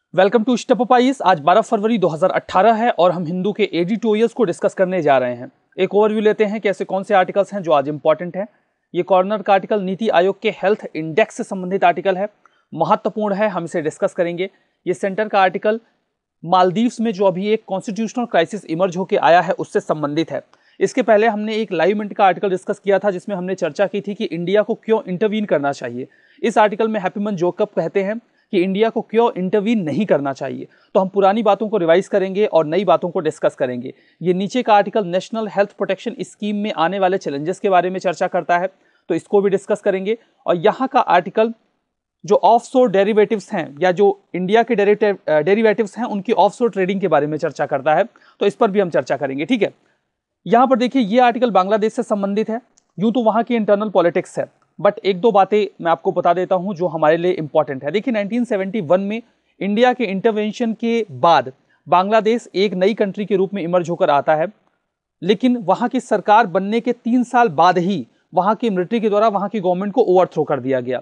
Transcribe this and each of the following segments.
Welcome to step up IAS. आज 12 फरवरी 2018 है और हम हिंदू के एडिटोरियल्स को डिस्कस करने जा रहे हैं। एक ओवरव्यू लेते हैं कि ऐसे कौन से आर्टिकल्स हैं जो आज इंपॉर्टेंट हैं। ये कॉर्नर का आर्टिकल नीति आयोग के हेल्थ इंडेक्स से संबंधित आर्टिकल है, महत्वपूर्ण है, हम इसे डिस्कस करेंगे। ये सेंटर का आर्टिकल मालदीव्स में जो अभी एक कॉन्स्टिट्यूशनल क्राइसिस इमर्ज होकर आया है उससे संबंधित है। इसके पहले हमने एक लाइव मिनट का आर्टिकल डिस्कस किया था जिसमें हमने चर्चा की थी कि इंडिया को क्यों इंटरवीन करना चाहिए। इस आर्टिकल में हैप्पी मन जोकब कहते हैं कि इंडिया को क्यों इंटरवीन नहीं करना चाहिए। तो हम पुरानी बातों को रिवाइज करेंगे और नई बातों को डिस्कस करेंगे। ये नीचे का article national health protection scheme में आने वाले चैलेंजेस के बारे में चर्चा करता है, तो इसको भी डिस्कस करेंगे। और यहाँ का आर्टिकल जो ऑफशोर डेरिवेटिव्स हैं या जो इंडिया के डेरिवेटिव्स हैं उनकी ऑफशोर ट्रेडिंग के बारे में चर्चा करता है, तो इस पर भी हम चर्चा करेंगे। ठीक है, यहाँ पर देखिए ये आर्टिकल बांग्लादेश से संबंधित है। यूं तो वहाँ की इंटरनल पॉलिटिक्स है, बट एक दो बातें मैं आपको बता देता हूं जो हमारे लिए इंपॉर्टेंट है। देखिए 1971 में इंडिया के इंटरवेंशन के बाद बांग्लादेश एक नई कंट्री के रूप में इमर्ज होकर आता है, लेकिन वहां की सरकार बनने के 3 साल बाद ही वहां की मिलिट्री के द्वारा वहां की गवर्नमेंट को ओवरथ्रो कर दिया गया।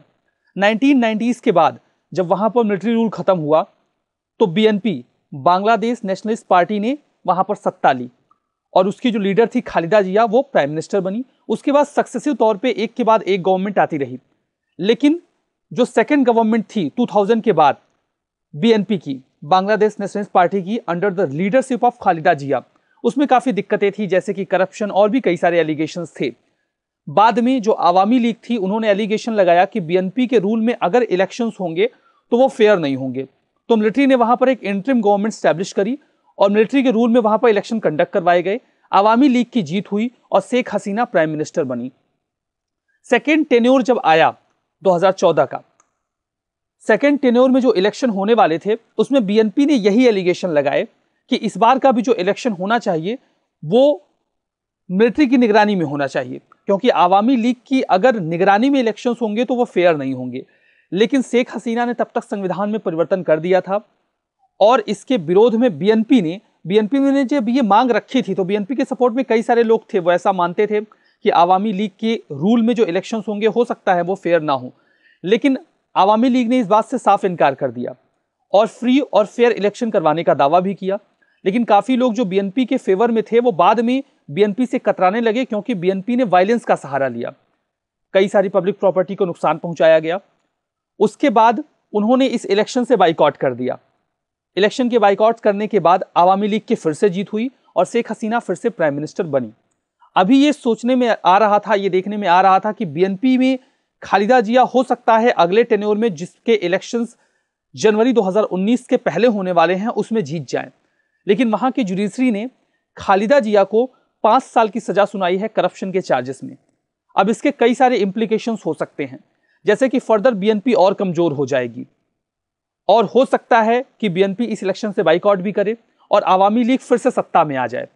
1990s के बाद जब वहां पर मिलिट्री रूल खत्म हुआ तो बीएनपी बांग्लादेश नेशनलिस्ट पार्टी ने वहां पर सत्ता ली और उसकी जो लीडर थी खालिदा जिया वो प्राइम मिनिस्टर बनी। उसके बाद सक्सेसिव तौर पे एक के बाद एक गवर्नमेंट आती रही, लेकिन जो सेकंड गवर्नमेंट थी 2000 के बाद बीएनपी की, बांग्लादेश नेशनलिस्ट पार्टी की, under the leadership of Khaleda Zia, उसमें काफी दिक्कतें थी, जैसे कि करप्शन और भी कई सारे एलिगेशंस थे। बाद में जो आवामी लीग थी उन्होंने एलिगेशन लगाया कि बीएनपी के रूल में अगर इलेक्शंस होंगे तो वो फेयर नहीं होंगे, तो मिलिट्री ने वहां पर एक इंटरिम गवर्नमेंट स्टैब्लिश करी और मिलिट्री के रूल में वहां पर इलेक्शन कंडक्ट करवाए गए। आवामी लीग की जीत हुई और शेख हसीना प्राइम मिनिस्टर बनी। सेकेंड टेन्योर जब आया 2014 का, सेकेंड टेन्योर में जो इलेक्शन होने वाले थे उसमें बीएनपी ने यही एलिगेशन लगाए कि इस बार का भी जो इलेक्शन होना चाहिए वो मिलिट्री की निगरानी में होना चाहिए, क्योंकि आवामी लीग की अगर निगरानी में इलेक्शंस होंगे तो वो फेयर नहीं होंगे। लेकिन शेख हसीना ने तब तक संविधान में परिवर्तन कर दिया था और इसके विरोध में बीएनपी ने जब ये मांग रखी थी तो बीएनपी के सपोर्ट में कई सारे लोग थे, वो ऐसा मानते थे कि आवामी लीग के रूल में जो इलेक्शंस होंगे हो सकता है वो फेयर ना हो। लेकिन आवामी लीग ने इस बात से साफ इनकार कर दिया और फ्री और फेयर इलेक्शन करवाने का दावा भी किया। लेकिन काफी लोग जो बीएनपी के फेवर में थे वो बाद में बीएनपी से कतराने लगे, क्योंकि बीएनपी ने वायलेंस का सहारा लिया, कई सारी पब्लिक प्रॉपर्टी को नुकसान पहुंचाया गया। उसके बाद उन्होंने इस इलेक्शन से बाइकआउट कर दिया। इलेक्शन के बाइकआउट करने के बाद आवामी लीग की फिर से जीत हुई और शेख हसीना फिर से प्राइम मिनिस्टर बनी। अभी ये सोचने में आ रहा था, ये देखने में आ रहा था कि बीएनपी में खालिदा जिया हो सकता है अगले टेन्योर में जिसके इलेक्शंस जनवरी 2019 के पहले होने वाले हैं उसमें जीत जाएं। लेकिन वहां की जुडिशरी ने खालिदा जिया को 5 साल की सजा सुनाई है करप्शन के चार्जेस में। अब इसके कई सारे इंप्लीकेशंस हो सकते हैं, जैसे कि फर्दर बीएनपी और कमजोर हो जाएगी और हो सकता है कि बीएनपी इस इलेक्शन से बाइकआउट भी करे और आवामी लीग फिर से सत्ता में आ जाए।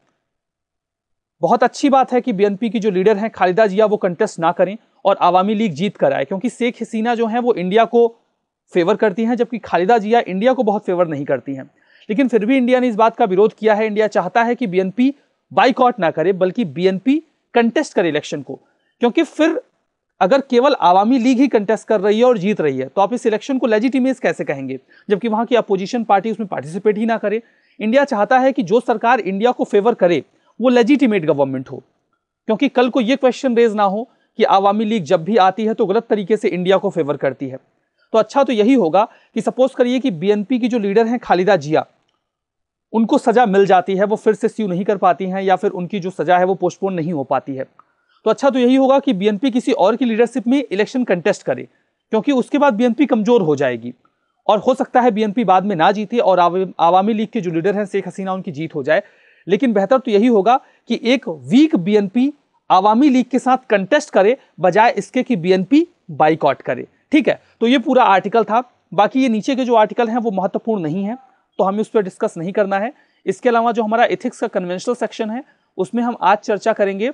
बहुत अच्छी बात है कि बीएनपी की जो लीडर हैं खालिदा जिया वो कंटेस्ट ना करें और आवामी लीग जीत कर आए, क्योंकि शेख हसीना जो हैं वो इंडिया को फेवर करती हैं जबकि खालिदा जिया इंडिया को बहुत फेवर नहीं करती हैं। लेकिन फिर भी इंडिया ने इस बात का विरोध किया है। इंडिया चाहता है कि बीएनपी बाइकआउट ना करे बल्कि बीएनपी कंटेस्ट करे इलेक्शन को, क्योंकि फिर अगर केवल आवामी लीग ही कंटेस्ट कर रही है और जीत रही है तो आप इस इलेक्शन को लेजिटिमेट कैसे कहेंगे, जबकि वहां की अपोजिशन पार्टी उसमें पार्टिसिपेट ही ना करे। इंडिया चाहता है कि जो सरकार इंडिया को फेवर करे वो लेजिटिमेट गवर्नमेंट हो, क्योंकि कल को ये क्वेश्चन रेज ना हो कि आवामी लीग जब भी आती है तो गलत तरीके से इंडिया को फेवर करती है। तो अच्छा तो यही होगा कि सपोज करिए कि बीएनपी की जो लीडर हैं खालिदा जिया, उनको सजा मिल जाती है, वो फिर से स्यू नहीं कर पाती हैं या फिर उनकी जो सजा है वो पोस्टपोन नहीं हो पाती है, तो अच्छा तो यही होगा कि बीएनपी किसी और की लीडरशिप में इलेक्शन कंटेस्ट करे, क्योंकि उसके बाद बीएनपी कमजोर हो जाएगी और हो सकता है बीएनपी बाद में ना जीते और आवामी लीग के जो लीडर हैं शेख हसीना उनकी जीत हो जाए। लेकिन बेहतर तो यही होगा कि एक वीक बीएनपी आवामी लीग के साथ कंटेस्ट करे बजाय इसके कि बीएनपी बाइकआउट करे। ठीक है, तो ये पूरा आर्टिकल था। बाकी ये नीचे के जो आर्टिकल हैं वो महत्वपूर्ण नहीं है तो हमें उस पर डिस्कस नहीं करना है। इसके अलावा जो हमारा एथिक्स का कन्वेंशनल सेक्शन है उसमें हम आज चर्चा करेंगे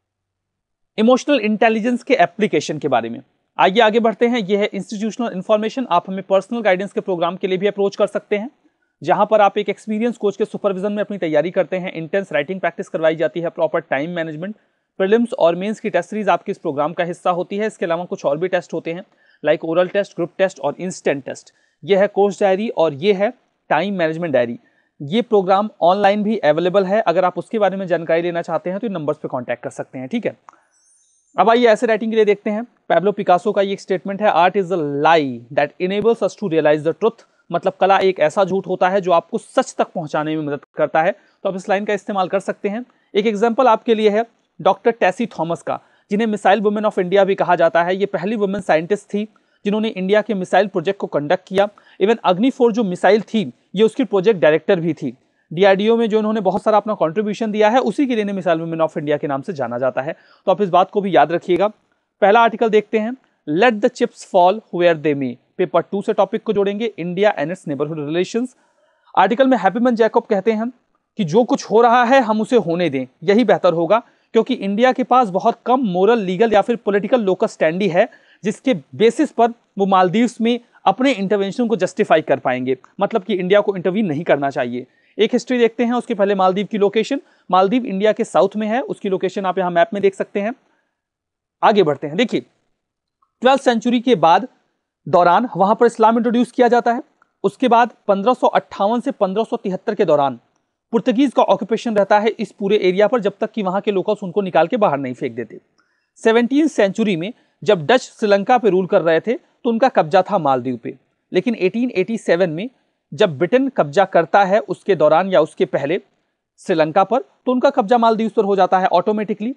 इमोशनल इंटेलिजेंस के एप्लीकेशन के बारे में। आइए आगे बढ़ते हैं। यह है इंस्टीट्यूशनल इंफॉर्मेशन। आप हमें पर्सनल गाइडेंस के प्रोग्राम के लिए भी अप्रोच कर सकते हैं, जहां पर आप एक एक्सपीरियंस कोच के सुपरविजन में अपनी तैयारी करते हैं। इंटेंस राइटिंग प्रैक्टिस करवाई जाती है, प्रॉपर टाइम मैनेजमेंट, प्रीलिम्स और मेंस की टेस्ट सीरीज आपके इस प्रोग्राम का हिस्सा होती है। इसके अलावा कुछ और भी टेस्ट होते हैं like oral test, group test और इंस्टेंट टेस्ट। यह है कोर्स डायरी और ये है टाइम मैनेजमेंट डायरी। ये प्रोग्राम ऑनलाइन भी अवेलेबल है, अगर आप उसके बारे में जानकारी लेना चाहते हैं तो इन नंबर्स पे कांटेक्ट कर सकते हैं, ठीक है। अब आइए ऐसे राइटिंग के लिए देखते हैं। पैब्लो पिकासो का ये एक स्टेटमेंट है, art is a lie that enables us to realise the truth. मतलब कला एक ऐसा झूठ होता है जो आपको सच तक पहुंचाने में मदद करता है। तो आप इस लाइन का इस्तेमाल कर सकते हैं। एक एग्जाम्पल आपके लिए है डॉक्टर टेसी थॉमस का, जिन्हें मिसाइल वुमेन ऑफ इंडिया भी कहा जाता है। ये पहली वुमेन साइंटिस्ट थी जिन्होंने इंडिया के मिसाइल प्रोजेक्ट को कंडक्ट किया। इवन अग्नि 4 जो मिसाइल थी, ये उसकी प्रोजेक्ट डायरेक्टर भी थी। डीआरडीओ में जो इन्होंने बहुत सारा अपना कंट्रीब्यूशन दिया है, उसी के लिए मिसाइल वुमेन ऑफ इंडिया के नाम से जाना जाता है। तो आप इस बात को भी याद रखिएगा। पहला आर्टिकल देखते हैं, let the chips fall where they may. Paper 2 से टॉपिक को जोड़ेंगे, India and its neighbourhood relations. Article में हैप्पीमैन जैकब कहते हैं कि जो कुछ हो रहा है हम उसे होने दें, यही बेहतर होगा, क्योंकि इंडिया के पास बहुत कम मोरल, लीगल या फिर पॉलिटिकल लोकस स्टैंडी है जिसके बेसिस पर वो मालदीव्स में अपने इंटरवेंशन को जस्टिफाई कर पाएंगे। मतलब कि इंडिया को इंटरवीन नहीं करना चाहिए। एक हिस्ट्री देखते हैं, उसके पहले मालदीव की लोकेशन। मालदीव इंडिया के साउथ में है, उसकी लोकेशन आप यहां मैप में देख सकते हैं। आगे बढ़ते हैं, देखिए 12th सेंचुरी के बाद दौरान वहां पर इस्लाम इंट्रोड्यूस किया जाता है। उसके बाद 1558 से 1573 के दौरान पुर्तगीज का ऑक्यूपेशन रहता है इस पूरे एरिया पर, जब तक कि वहां के लोकल्स उनको निकाल के बाहर नहीं फेंक देते। 17th सेंचुरी में जब डच श्रीलंका पे रूल कर रहे थे तो उनका कब्जा था मालदीव पे। लेकिन 1887 में जब ब्रिटेन कब्जा करता है उसके दौरान या उसके पहले श्रीलंका पर, तो उनका कब्जा मालदीव पर हो जाता है ऑटोमेटिकली।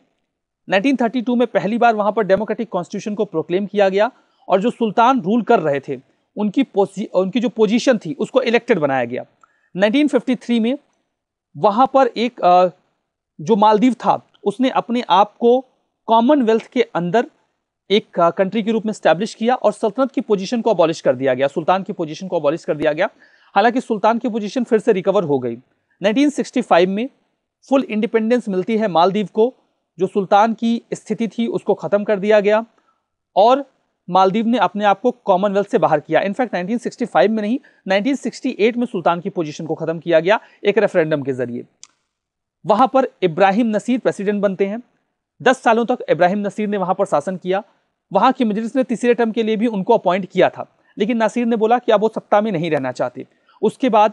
1932 में पहली बार वहां पर डेमोक्रेटिक कॉन्स्टिट्यूशन को प्रोक्लेम किया गया और जो सुल्तान रूल कर रहे थे उनकी जो पोजीशन थी उसको इलेक्टेड बनाया गया। 1953 में वहां पर एक जो मालदीव था उसने अपने आप को कॉमनवेल्थ के अंदर एक कंट्री के रूप में स्टैब्लिश किया और सल्तनत की पोजीशन को अबॉलिश कर दिया गया, सुल्तान की पोजीशन को अबॉलिश कर दिया गया। हालांकि सुल्तान की पोजीशन फिर से रिकवर हो गई। 1965 में फुल इंडिपेंडेंस मिलती है मालदीव को। जो सुल्तान की स्थिति थी उसको खत्म कर दिया गया और मालदीव ने अपने आप को कॉमनवेल्थ से बाहर किया। इनफैक्ट 1965 में नहीं, 1968 में सुल्तान की पोजीशन को खत्म किया गया एक रेफरेंडम के जरिए। वहां पर इब्राहिम नसीर प्रेसिडेंट बनते हैं। 10 सालों तक इब्राहिम नसीर ने वहां पर शासन किया। वहां की मजलिस ने तीसरे टर्म के लिए भी उनको अपॉइंट किया था, लेकिन नासिर ने बोला कि अब वो सत्ता में नहीं रहना चाहते। उसके बाद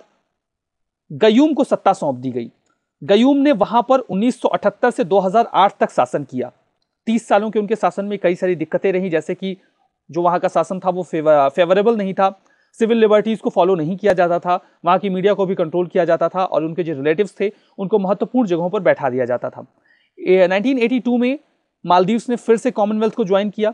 गयूम को सत्ता सौंप दी गई। गयूम ने वहां पर 1978 से 2008 तक शासन किया। 30 सालों के उनके शासन में कई सारी दिक्कतें रही, जैसे कि जो वहां का शासन था वो फेवरेबल नहीं था, सिविल लिबर्टीज को फॉलो नहीं किया जाता था, वहां की मीडिया को भी कंट्रोल किया जाता था और उनके जो रिलेटिव्स थे उनको महत्वपूर्ण जगहों पर बैठा दिया जाता था। 1982 में मालदीव्स ने फिर से कॉमनवेल्थ को ज्वाइन किया।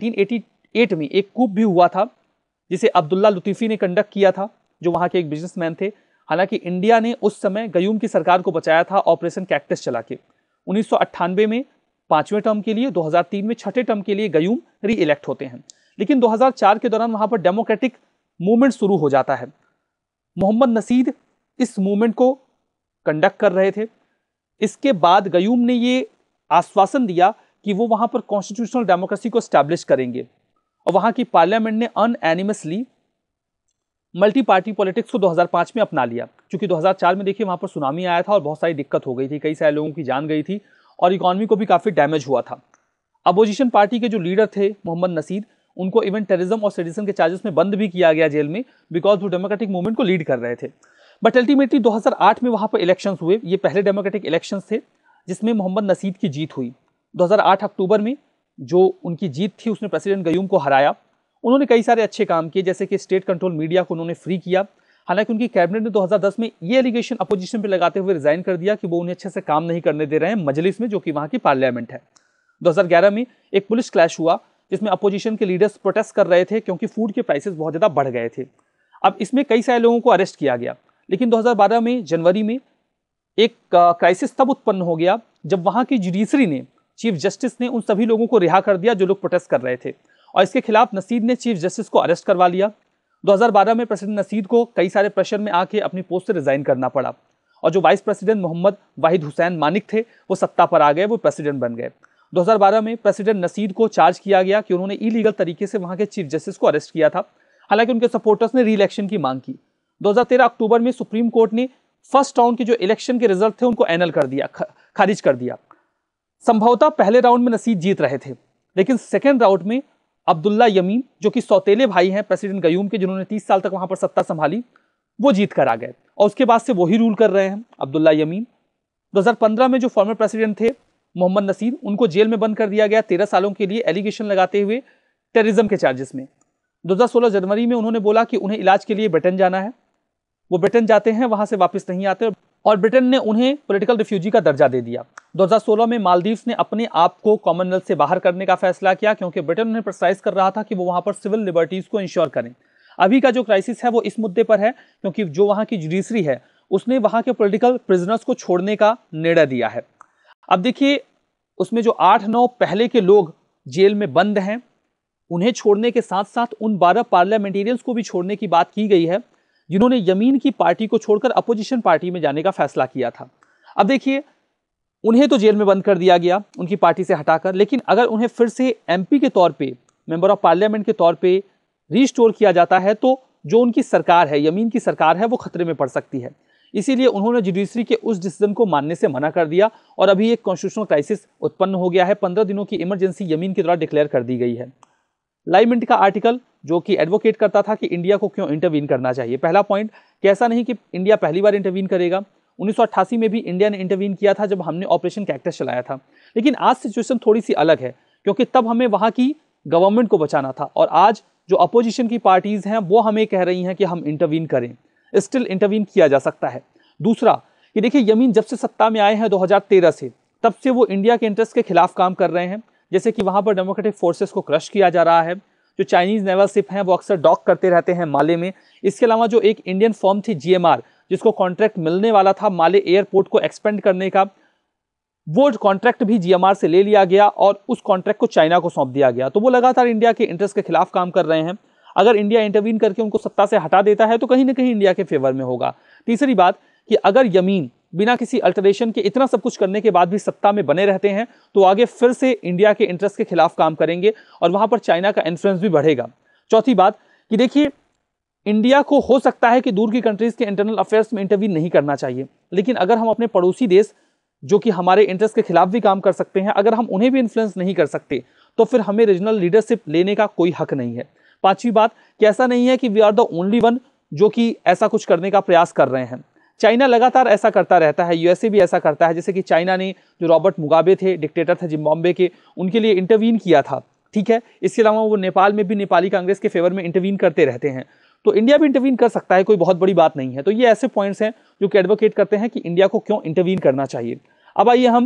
1988 में एक कूप भी हुआ था जिसे अब्दुल्ला लुतीफी ने कंडक्ट किया था, जो वहां के एक बिजनेसमैन थे। हालांकि इंडिया ने उस समय गयूम की सरकार को बचाया था ऑपरेशन कैक्टस चला के। 1998 में 5वें टर्म के लिए, 2003 में 6ठे टर्म के लिए गयूम री इलेक्ट होते हैं। लेकिन 2004 के दौरान वहां पर डेमोक्रेटिक मूवमेंट शुरू हो जाता है। मोहम्मद नसीद इस मूवमेंट को कंडक्ट कर रहे थे। इसके बाद गयूम ने ये आश्वासन दिया कि वो वहां पर कॉन्स्टिट्यूशनल डेमोक्रेसी को स्टैब्लिश करेंगे और वहां की पार्लियामेंट ने अनएनिमसली मल्टी पार्टी पॉलिटिक्स को 2005 में अपना लिया। क्योंकि 2004 में देखिए वहां पर सुनामी आया था और बहुत सारी दिक्कत हो गई थी, कई सारे लोगों की जान गई थी और इकोनॉमी को भी काफी डैमेज हुआ था। अपोजिशन पार्टी के जो लीडर थे मोहम्मद नसीद, उनको इवन टेररिज्म और सेडिशन के चार्जेस में बंद भी किया गया जेल में, बिकॉज वो डेमोक्रेटिक मूवमेंट को लीड कर रहे थे। बट अल्टीमेटली 2008 में वहां पर इलेक्शंस हुए। ये पहले डेमोक्रेटिक इलेक्शंस थे जिसमें मोहम्मद नसीद की जीत हुई। 2008 अक्टूबर में जो उनकी जीत थी उसने प्रेसिडेंट गयूम को हराया। उन्होंने कई सारे अच्छे काम किए, जैसे कि स्टेट कंट्रोल मीडिया को उन्होंने फ्री किया। हालांकि उनकी कैबिनेट ने 2010 में ये एलिगेशन अपोजिशन पे लगाते हुए रिजाइन कर दिया कि वो उन्हें अच्छे से काम नहीं करने दे रहे हैं मजलिस में, जो कि वहां की पार्लियामेंट है। 2011 में एक पुलिस क्लैश हुआ जिसमें अपोजिशन के लीडर्स प्रोटेस्ट कर रहे थे क्योंकि फूड के प्राइसेस बहुत ज्यादा बढ़ गए थे। अब इसमें कई सारे लोगों को अरेस्ट किया गया। लेकिन 2012 में जनवरी में एक क्राइसिस तब उत्पन्न हो गया जब वहां की जुडिशरी ने, चीफ जस्टिस ने उन सभी लोगों को रिहा कर दिया जो लोग प्रोटेस्ट कर रहे थे और इसके खिलाफ नसीद ने चीफ जस्टिस को अरेस्ट करवा लिया। 2012 में प्रेसिडेंट नसीद को कई सारे प्रेशर में आके अपनी पोस्ट से रिजाइन करना पड़ा और जो वाइस प्रेसिडेंट मोहम्मद वाहिद हुसैन मानिक थे वो सत्ता पर आ गए, वो प्रेसिडेंट बन गए। 2012 में प्रेसिडेंट नसीद को चार्ज किया गया कि उन्होंने इलीगल तरीके से वहां के चीफ जस्टिस को अरेस्ट किया था। हालांकि उनके सपोर्टर्स ने री इलेक्शन की मांग की। 2013 अक्टूबर में सुप्रीम कोर्ट ने फर्स्ट राउंड के जो इलेक्शन के रिजल्ट थे उनको एनल कर दिया, खारिज कर दिया। संभवतः पहले राउंड में नसीद जीत रहे थे, लेकिन सेकेंड राउंड में अब्दुल्ला यमीन, जो कि सौतेले भाई हैं प्रेसिडेंट गयूम के, जिन्होंने 30 साल तक वहां पर सत्ता संभाली, वो जीत कर आ गए और उसके बाद से वही रूल कर रहे हैं अब्दुल्ला यमीन। 2015 में जो फॉर्मर प्रेसिडेंट थे मोहम्मद नसीर, उनको जेल में बंद कर दिया गया 13 सालों के लिए एलिगेशन लगाते हुए टेररिज्म के चार्जेस में। 2016 जनवरी में उन्होंने बोला कि उन्हें इलाज के लिए ब्रिटेन जाना है। वो ब्रिटेन जाते हैं, वहां से वापस नहीं आते और ब्रिटेन ने उन्हें पॉलिटिकल रिफ्यूजी का दर्जा दे दिया। 2016 में मालदीव्स ने अपने आप को कॉमनवेल्थ से बाहर करने का फैसला किया क्योंकि ब्रिटेन उन्हें प्रेशराइज कर रहा था कि वो वहां पर सिविल लिबर्टीज को इंश्योर करें। अभी का जो क्राइसिस है वो इस मुद्दे पर है क्योंकि जो वहां की जुडिशरी है उसने वहां के पॉलिटिकल प्रिजनर्स को छोड़ने का निर्णय दिया है। अब देखिए, उसमें जो 8-9 पहले के लोग जेल में बंद हैं, उन्हें छोड़ने के साथ साथ उन 12 पार्लियामेंटेरियंस को भी छोड़ने की बात की गई है जिन्होंने यमीन की पार्टी को छोड़कर अपोजिशन पार्टी में जाने का फैसला किया था। अब देखिए, उन्हें तो जेल में बंद कर दिया गया उनकी पार्टी से हटाकर, लेकिन अगर उन्हें फिर से एमपी के तौर पे, मेंबर ऑफ पार्लियामेंट के तौर पे रिस्टोर किया जाता है तो जो उनकी सरकार है, यमीन की सरकार है, वो खतरे में पड़ सकती है। इसीलिए उन्होंने जुडिशरी के उस डिसीजन को मानने से मना कर दिया और अभी एक कॉन्स्टिट्यूशनल क्राइसिस उत्पन्न हो गया है। 15 दिनों की इमरजेंसी यमीन के द्वारा डिक्लेयर कर दी गई है। लाइव मिनट का आर्टिकल जो कि एडवोकेट करता था कि इंडिया को क्यों इंटरवीन करना चाहिए। पहला पॉइंट कि ऐसा नहीं कि इंडिया पहली बार इंटरवीन करेगा। 1988 में भी इंडिया ने इंटरवीन किया था जब हमने ऑपरेशन कैक्टस चलाया था, लेकिन आज सिचुएशन थोड़ी सी अलग है क्योंकि तब हमें वहां की गवर्नमेंट को बचाना था और आज जो अपोजिशन की पार्टीज हैं वो हमें कह रही हैं कि हम इंटरवीन करें। स्टिल इंटरवीन किया जा सकता है। दूसरा कि देखिए, यमीन जब से सत्ता में आए हैं 2013 से, तब से वो इंडिया के इंटरेस्ट के खिलाफ काम कर रहे हैं। जैसे कि वहां पर डेमोक्रेटिक फोर्सेस को क्रश किया जा रहा है। जो चाइनीज नेवल शिप हैं वो अक्सर डॉक करते रहते हैं माले में। इसके अलावा जो एक इंडियन फर्म थी GMR, जिसको कॉन्ट्रैक्ट मिलने वाला था माले एयरपोर्ट को एक्सपेंड करने का, वो कॉन्ट्रैक्ट भी GMR से ले लिया गया और उस कॉन्ट्रैक्ट को चाइना को सौंप दिया गया। तो वो लगातार इंडिया के इंटरेस्ट के खिलाफ काम कर रहे हैं। अगर इंडिया इंटरवीन करके उनको सत्ता से हटा देता है तो कहीं ना कहीं इंडिया के फेवर में होगा। तीसरी बात कि अगर यमीन बिना किसी अल्टरेशन के इतना सब कुछ करने के बाद भी सत्ता में बने रहते हैं तो आगे फिर से इंडिया के इंटरेस्ट के खिलाफ काम करेंगे और वहां पर चाइना का इन्फ्लुएंस भी बढ़ेगा। चौथी बात कि देखिए, इंडिया को हो सकता है कि दूर की कंट्रीज के इंटरनल अफेयर्स में इंटरवीन नहीं करना चाहिए, लेकिन अगर हम अपने पड़ोसी देश जो कि हमारे इंटरेस्ट के खिलाफ भी काम कर सकते हैं, अगर हम उन्हें भी इन्फ्लुएंस नहीं कर सकते तो फिर हमें रीजनल लीडरशिप लेने का कोई हक नहीं है। पांचवी बात कि ऐसा नहीं है कि we are the only one जो कि ऐसा कुछ करने का प्रयास कर रहे हैं। चाइना लगातार ऐसा करता रहता है, यूएसए भी ऐसा करता है। जैसे कि चाइना ने जो रॉबर्ट मुगाबे थे, डिक्टेटर थे जिम्बाब्वे के, उनके लिए इंटरवीन किया था, ठीक है। इसके अलावा वो नेपाल में भी नेपाली कांग्रेस के फेवर में इंटरवीन करते रहते हैं। तो इंडिया भी इंटरवीन कर सकता है, कोई बहुत बड़ी बात नहीं है। तो ये ऐसे पॉइंट्स हैं जो कि एडवोकेट करते हैं कि इंडिया को क्यों इंटरवीन करना चाहिए। अब आइए हम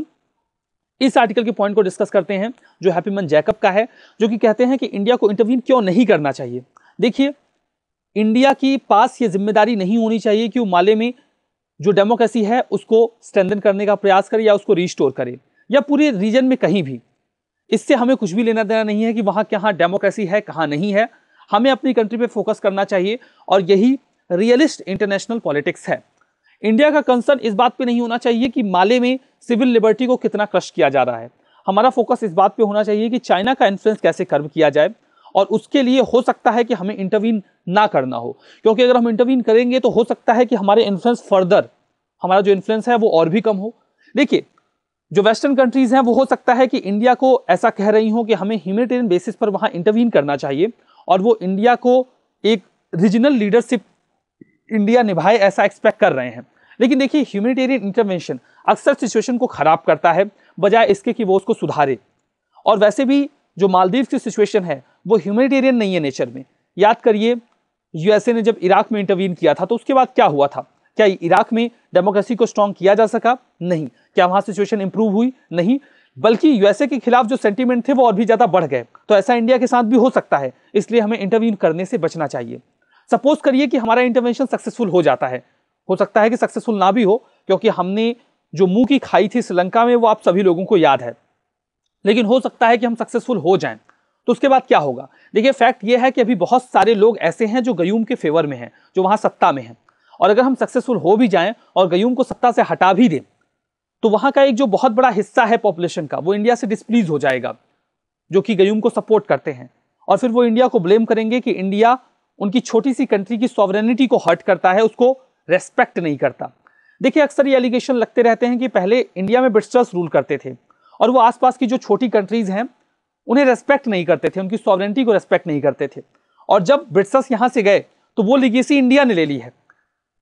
इस आर्टिकल के पॉइंट को डिस्कस करते हैं जो हैप्पीमन जैकब का है, जो कि कहते हैं कि इंडिया को इंटरवीन क्यों नहीं करना चाहिए। देखिए, इंडिया की पास ये जिम्मेदारी नहीं होनी चाहिए कि वो माले में जो डेमोक्रेसी है उसको स्ट्रेंथन करने का प्रयास करे या उसको रिस्टोर करे या पूरे रीजन में कहीं भी। इससे हमें कुछ भी लेना देना नहीं है कि वहां कहाँ डेमोक्रेसी है कहाँ नहीं है। हमें अपनी कंट्री पे फोकस करना चाहिए और यही रियलिस्ट इंटरनेशनल पॉलिटिक्स है। इंडिया का कंसर्न इस बात पे नहीं होना चाहिए कि माले में सिविल लिबर्टी को कितना क्रश किया जा रहा है। हमारा फोकस इस बात पे होना चाहिए कि चाइना का इन्फ्लुएंस कैसे कर्व किया जाए और उसके लिए हो सकता है कि हमें इंटरवीन ना करना हो, क्योंकि अगर हम इंटरवीन करेंगे तो हो सकता है कि हमारे इन्फ्लुएंस फर्दर, हमारा जो इन्फ्लुएंस है वो और भी कम हो। देखिए, जो वेस्टर्न कंट्रीज हैं वो हो सकता है कि इंडिया को ऐसा कह रही हो कि हमें ह्यूमैनिटेरियन बेसिस पर वहां इंटरवीन करना चाहिए और वो इंडिया को एक रीजनल लीडरशिप इंडिया निभाए ऐसा एक्सपेक्ट कर रहे हैं। लेकिन देखिए, ह्यूमैनिटेरियन इंटरवेंशन अक्सर सिचुएशन को खराब करता है बजाय इसके कि वो उसको सुधारे। और वैसे भी जो मालदीव्स की सिचुएशन है वो ह्यूमैनिटेरियन नहीं है नेचर में। याद करिए, यूएसए ने जब इराक में इंटरवीन किया था तो उसके बाद क्या हुआ था? क्या इराक में डेमोक्रेसी को स्ट्रॉन्ग किया जा सका? नहीं। क्या वहां सिचुएशन इंप्रूव हुई? नहीं, बल्कि यूएसए के खिलाफ जो सेंटीमेंट थे वो और भी ज्यादा बढ़ गए। तो ऐसा इंडिया के साथ भी हो सकता है, इसलिए हमें इंटरवीन करने से बचना चाहिए। सपोज करिए कि हमारा इंटरवेंशन सक्सेसफुल हो जाता है, हो सकता है कि सक्सेसफुल ना भी हो, क्योंकि हमने जो मुंह की खाई थी श्रीलंका में वो आप सभी लोगों को याद है, लेकिन हो सकता है कि हम सक्सेसफुल हो जाएं। तो उसके बाद क्या होगा? देखिए, फैक्ट ये है कि अभी बहुत सारे लोग ऐसे हैं जो गयूम के फेवर में हैं, जो वहां सत्ता में हैं, और अगर हम सक्सेसफुल हो भी जाएं और गयूम को सत्ता से हटा भी दें तो वहां का एक जो बहुत बड़ा हिस्सा है पॉपुलेशन का वो इंडिया से डिस्प्लीज हो जाएगा, जो कि गयूम को सपोर्ट करते हैं, और फिर वो इंडिया को ब्लेम करेंगे कि इंडिया उनकी छोटी सी कंट्री की सॉवरेनिटी को हर्ट करता है, उसको रेस्पेक्ट नहीं करता। देखिए, अक्सर ये एलिगेशन लगते रहते हैं कि पहले इंडिया में ब्रिटिशर्स रूल करते थे और वो आसपास की जो छोटी कंट्रीज हैं उन्हें रेस्पेक्ट नहीं करते थे, उनकी सॉवरेनिटी को रेस्पेक्ट नहीं करते थे, और जब ब्रिटिशर्स यहां से गए तो वो लीगेसी इंडिया ने ले ली है।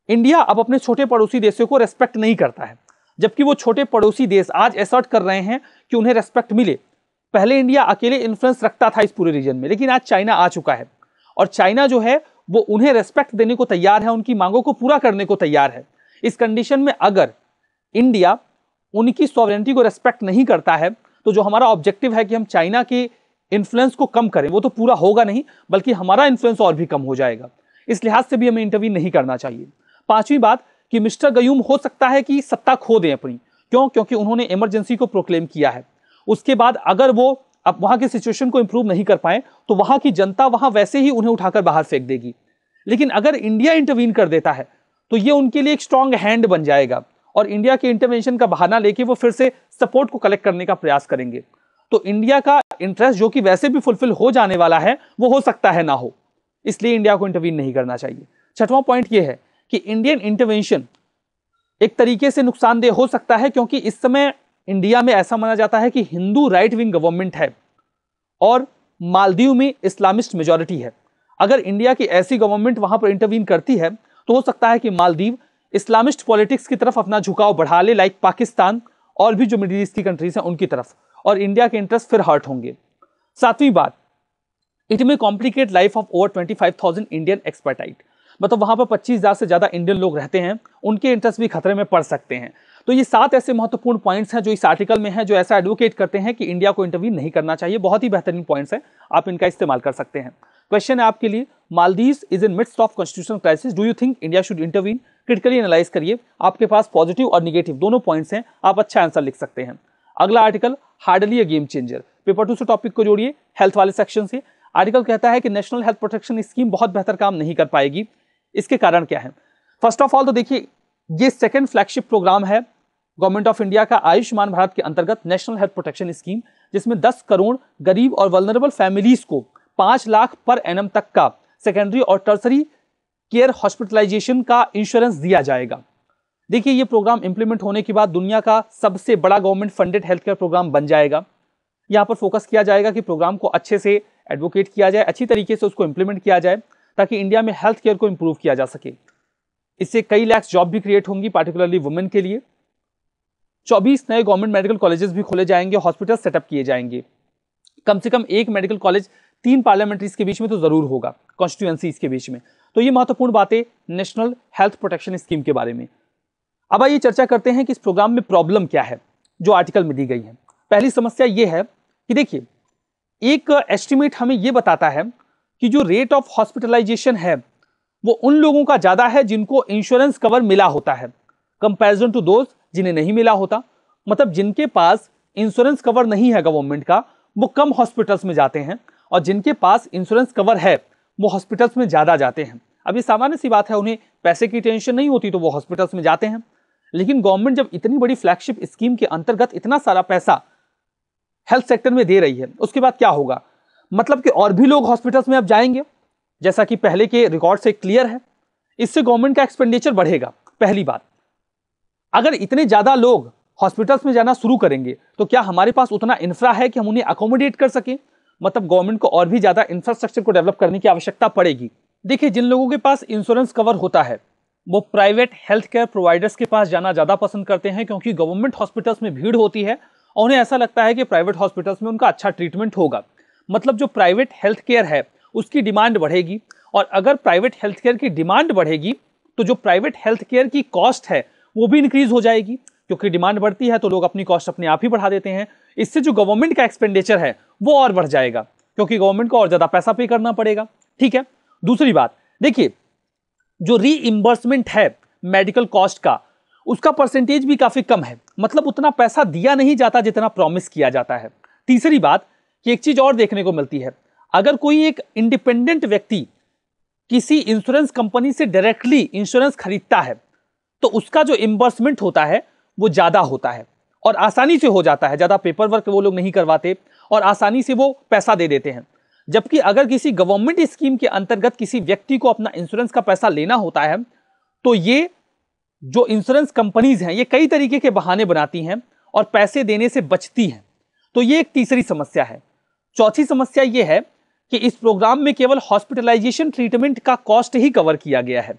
इंडिया अब अपने छोटे पड़ोसी देशों को रेस्पेक्ट नहीं करता है, जबकि वो छोटे पड़ोसी देश आज एसर्ट कर रहे हैं कि उन्हें रेस्पेक्ट मिले। पहले इंडिया अकेले इन्फ्लुएंस रखता था इस पूरे रीजन में, लेकिन आज चाइना आ चुका है और चाइना जो है वो उन्हें रेस्पेक्ट देने को तैयार है, उनकी मांगों को पूरा करने को तैयार है। इस कंडीशन में अगर इंडिया उनकी सॉवरेनिटी को रेस्पेक्ट नहीं करता है तो जो हमारा ऑब्जेक्टिव है कि हम चाइना के इन्फ्लुएंस को कम करें, वो तो पूरा होगा नहीं, बल्कि हमारा इन्फ्लुएंस और भी कम हो जाएगा। इस लिहाज से भी हमें इंटरवीन नहीं करना चाहिए। पांचवी बात कि मिस्टर गयूम हो सकता है कि सत्ता खो दें अपनी, क्योंकि उन्होंने इमरजेंसी को प्रोक्लेम किया है। उसके बाद अगर वो अब वहां की सिचुएशन को इंप्रूव नहीं कर पाए तो वहां की जनता वहां वैसे ही उन्हें उठाकर बाहर फेंक देगी। लेकिन अगर इंडिया इंटरवीन कर देता है तो ये उनके लिए एक स्ट्रॉन्ग हैंड बन जाएगा और इंडिया के इंटरवेंशन का बहाना लेके वो फिर से सपोर्ट को कलेक्ट करने का प्रयास करेंगे। तो इंडिया का इंटरेस्ट जो कि वैसे भी फुलफिल हो जाने वाला है वो हो सकता है ना हो, इसलिए इंडिया को इंटरवीन नहीं करना चाहिए। छठवां पॉइंट ये है कि इंडियन इंटरवेंशन एक तरीके से नुकसानदेह हो सकता है, क्योंकि इस समय इंडिया में ऐसा माना जाता है कि हिंदू राइट विंग गवर्नमेंट है और मालदीव में इस्लामिस्ट मेजॉरिटी है। अगर इंडिया की ऐसी गवर्नमेंट वहां पर इंटरवीन करती है तो हो सकता है कि मालदीव इस्लामिस्ट पॉलिटिक्स की तरफ अपना झुकाव बढ़ा ले, लाइक पाकिस्तान और भी जो मिडिल ईस्ट की कंट्रीज हैं उनकी तरफ, और इंडिया के इंटरेस्ट फिर हर्ट होंगे। सातवीं बात, it may complicate life of over 25,000 Indian expatriates, मतलब वहां पर 25,000 से ज्यादा इंडियन लोग रहते हैं, उनके इंटरेस्ट भी खतरे में पड़ सकते हैं। तो ये 7 ऐसे महत्वपूर्ण पॉइंट्स हैं जो इस आर्टिकल में हैं, जो ऐसा एडवोकेट करते हैं कि इंडिया को इंटरवीन नहीं करना चाहिए। बहुत ही बेहतरीन पॉइंट्स हैं, आप इनका इस्तेमाल कर सकते हैं। क्वेश्चन है आपके लिए, Maldives is in midst of constitutional crisis, do you think India should intervene? Critically analyse करिए, आपके पास पॉजिटिव और निगेटिव दोनों पॉइंट्स हैं, आप अच्छा आंसर लिख सकते हैं। अगला article, hardly a game changer, paper 2 से टॉपिक को जोड़िए हेल्थ वाले सेक्शन से। आर्टिकल कहता है कि नेशनल हेल्थ प्रोटेक्शन स्कीम बहुत बेहतर काम नहीं कर पाएगी। इसके कारण क्या है? फर्स्ट ऑफ ऑल तो देखिए, ये सेकंड फ्लैगशिप प्रोग्राम है गवर्नमेंट ऑफ इंडिया का आयुष्मान भारत के अंतर्गत नेशनल हेल्थ प्रोटेक्शन स्कीम, जिसमें 10 करोड़ गरीब और वल्नरेबल फैमिलीज को 5 लाख पर एनम तक का सेकेंडरी और टर्सरी केयर हॉस्पिटलाइजेशन का इंश्योरेंस दिया जाएगा। देखिए, ये प्रोग्राम इंप्लीमेंट होने के बाद दुनिया का सबसे बड़ा government funded health care programme बन जाएगा। यहाँ पर फोकस किया जाएगा कि प्रोग्राम को अच्छे से एडवोकेट किया जाए, अच्छी तरीके से उसको इंप्लीमेंट किया जाए, ताकि इंडिया में हेल्थ केयर को इंप्रूव किया जा सके। इससे कई लाख जॉब भी क्रिएट होंगी, पार्टिकुलरली वुमेन के लिए। 24 नए गवर्नमेंट मेडिकल कॉलेजेस भी खोले जाएंगे, हॉस्पिटल सेटअप किए जाएंगे। कम से कम एक मेडिकल कॉलेज 3 पार्लियामेंट्रीज के बीच में तो जरूर होगा, कॉन्स्टिट्यूएंसीज के बीच में। तो ये महत्वपूर्ण बातें नेशनल हेल्थ प्रोटेक्शन स्कीम के बारे में। अब आइए चर्चा करते हैं कि इस प्रोग्राम में प्रॉब्लम क्या है जो आर्टिकल में दी गई है। पहली समस्या यह है कि देखिए, एक एस्टिमेट हमें यह बताता है कि जो रेट ऑफ हॉस्पिटलाइजेशन है वो उन लोगों का ज्यादा है जिनको इंश्योरेंस कवर मिला होता है, कंपैरिजन टू दोज जिन्हें नहीं मिला होता। मतलब जिनके पास इंश्योरेंस कवर नहीं है गवर्नमेंट का, वो कम हॉस्पिटल्स में जाते हैं, और जिनके पास इंश्योरेंस कवर है वो हॉस्पिटल्स में ज्यादा जाते हैं। अब ये सामान्य सी बात है, उन्हें पैसे की टेंशन नहीं होती तो वो हॉस्पिटल्स में जाते हैं। लेकिन गवर्नमेंट जब इतनी बड़ी फ्लैगशिप स्कीम के अंतर्गत इतना सारा पैसा हेल्थ सेक्टर में दे रही है, उसके बाद क्या होगा? मतलब कि और भी लोग हॉस्पिटल्स में अब जाएंगे, जैसा कि पहले के रिकॉर्ड से क्लियर है। इससे गवर्नमेंट का एक्सपेंडिचर बढ़ेगा, पहली बात। अगर इतने ज्यादा लोग हॉस्पिटल्स में जाना शुरू करेंगे तो क्या हमारे पास उतना इंफ्रा है कि हम उन्हें अकोमोडेट कर सकें? मतलब गवर्नमेंट को और भी ज्यादा इंफ्रास्ट्रक्चर को डेवलप करने की आवश्यकता पड़ेगी। देखिए, जिन लोगों के पास इंश्योरेंस कवर होता है वो प्राइवेट हेल्थ केयर प्रोवाइडर्स के पास जाना ज्यादा पसंद करते हैं, क्योंकि गवर्नमेंट हॉस्पिटल्स में भीड़ होती है और उन्हें ऐसा लगता है कि प्राइवेट हॉस्पिटल्स में उनका अच्छा ट्रीटमेंट होगा। मतलब जो प्राइवेट हेल्थ केयर है उसकी डिमांड बढ़ेगी, और अगर प्राइवेट हेल्थ केयर की डिमांड बढ़ेगी तो जो प्राइवेट हेल्थ केयर की कॉस्ट है वो भी इंक्रीज हो जाएगी, क्योंकि डिमांड बढ़ती है तो लोग अपनी कॉस्ट अपने आप ही बढ़ा देते हैं। इससे जो गवर्नमेंट का एक्सपेंडिचर है वो और बढ़ जाएगा, क्योंकि गवर्नमेंट को और ज्यादा पैसा पे करना पड़ेगा। ठीक है। दूसरी बात, देखिए, जो रीइंबर्समेंट है मेडिकल कॉस्ट का, उसका परसेंटेज भी काफी कम है, मतलब उतना पैसा दिया नहीं जाता जितना प्रॉमिस किया जाता है। तीसरी बात कि एक चीज और देखने को मिलती है, अगर कोई एक इंडिपेंडेंट व्यक्ति किसी इंश्योरेंस कंपनी से डायरेक्टली इंश्योरेंस खरीदता है तो उसका जो इम्बर्समेंट होता है वो ज्यादा होता है और आसानी से हो जाता है, ज्यादा पेपर वर्क वो लोग नहीं करवाते और आसानी से वो पैसा दे देते हैं। जबकि अगर किसी गवर्नमेंट स्कीम के अंतर्गत किसी व्यक्ति को अपना इंश्योरेंस का पैसा लेना होता है तो ये जो इंश्योरेंस कंपनीज हैं ये कई तरीके के बहाने बनाती हैं और पैसे देने से बचती हैं। तो ये एक तीसरी समस्या है। चौथी समस्या ये है कि इस प्रोग्राम में केवल हॉस्पिटलाइजेशन ट्रीटमेंट का कॉस्ट ही कवर किया गया है,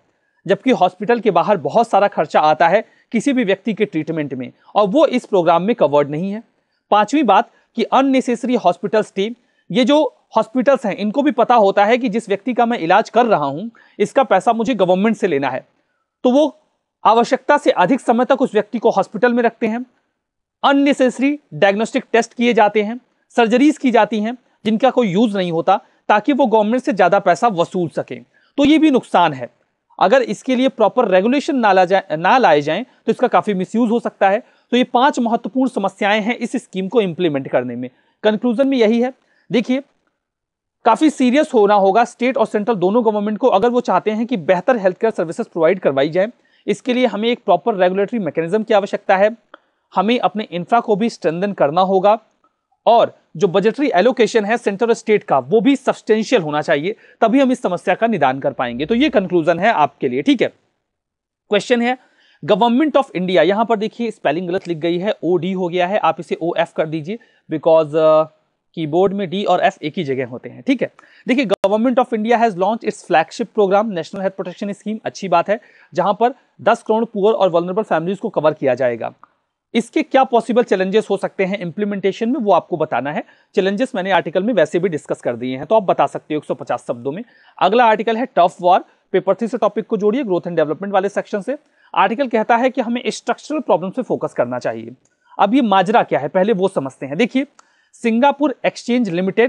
जबकि हॉस्पिटल के बाहर बहुत सारा खर्चा आता है किसी भी व्यक्ति के ट्रीटमेंट में, और वो इस प्रोग्राम में कवर्ड नहीं है। पांचवी बात कि अननेसेसरी हॉस्पिटल स्टे, ये जो हॉस्पिटल्स हैं इनको भी पता होता है कि जिस व्यक्ति का मैं इलाज कर रहा हूं इसका पैसा मुझे गवर्नमेंट से लेना है, तो वो आवश्यकता से अधिक समय तक उस व्यक्ति को हॉस्पिटल में रखते हैं। अननेसेसरी डायग्नोस्टिक टेस्ट किए जाते हैं, सर्जरीज की जाती हैं जिनका कोई यूज नहीं होता, ताकि वो गवर्नमेंट से ज्यादा पैसा वसूल सकें, तो ये भी नुकसान है। अगर इसके लिए प्रॉपर रेगुलेशन ना लाए जाएं तो इसका काफी मिसयूज हो सकता है। तो ये 5 महत्वपूर्ण समस्याएं हैं इस स्कीम को इंप्लीमेंट करने में। कंक्लूजन में यही है, देखिए काफी सीरियस होना होगा स्टेट और सेंट्रल दोनों गवर्नमेंट को, अगर वो चाहते हैं कि बेहतर हेल्थ केयर सर्विसेज प्रोवाइड करवाई जाए। इसके लिए हमें एक प्रॉपर रेगुलेटरी मैकेनिज्म की आवश्यकता है, हमें अपने इंफ्रा को भी स्ट्रेंथन करना होगा, और जो बजटरी एलोकेशन है सेंटर और स्टेट का वो भी सब्सटेंशियल होना चाहिए, तभी हम इस समस्या का निदान कर पाएंगे। तो ये कंक्लूजन है आपके लिए, ठीक है। क्वेश्चन है गवर्नमेंट ऑफ इंडिया, यहां पर देखिए स्पेलिंग गलत लिख गई है, OD हो गया है, आप इसे OF कर दीजिए, बिकॉज कीबोर्ड में D और F एक ही जगह होते हैं, ठीक है। देखिए government of India has launch its flagship programme national health protection scheme, अच्छी बात है, जहां पर 10 करोड़ पुअर और वल्नरेबल फैमिलीज को कवर किया जाएगा। इसके क्या पॉसिबल चैलेंजेस हो सकते हैं इंप्लीमेंटेशन में, वो आपको बताना है। चैलेंजेस मैंने आर्टिकल में वैसे भी डिस्कस कर दिए हैं, तो आप बता सकते हो 150 शब्दों में। अगला आर्टिकल है टफ वॉर, पेपर 3 से टॉपिक को जोड़िए ग्रोथ एंड डेवलपमेंट वाले सेक्शन से। आर्टिकल कहता है कि हमें स्ट्रक्चरल प्रॉब्लम पे फोकस करना चाहिए। अब ये माजरा क्या है पहले वो समझते हैं। देखिए सिंगापुर एक्सचेंज लिमिटेड